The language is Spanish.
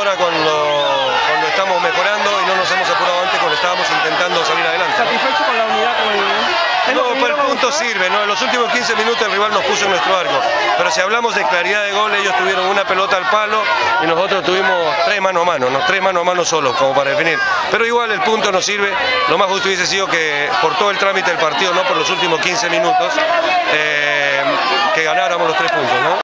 ahora cuando estamos mejorando y no nos hemos apurado antes cuando estábamos intentando salir adelante. ¿Satisfecho con la unidad? No, para el punto sirve, ¿no? En los últimos 15 minutos el rival nos puso en nuestro arco. Pero si hablamos de claridad de gol, ellos tuvieron una pelota al palo y nosotros tuvimos 3 mano a mano, ¿no? 3 mano a mano solos, como para definir. Pero igual el punto nos sirve. Lo más justo hubiese sido que por todo el trámite del partido, no por los últimos 15 minutos, que ganáramos los 3 puntos, ¿no?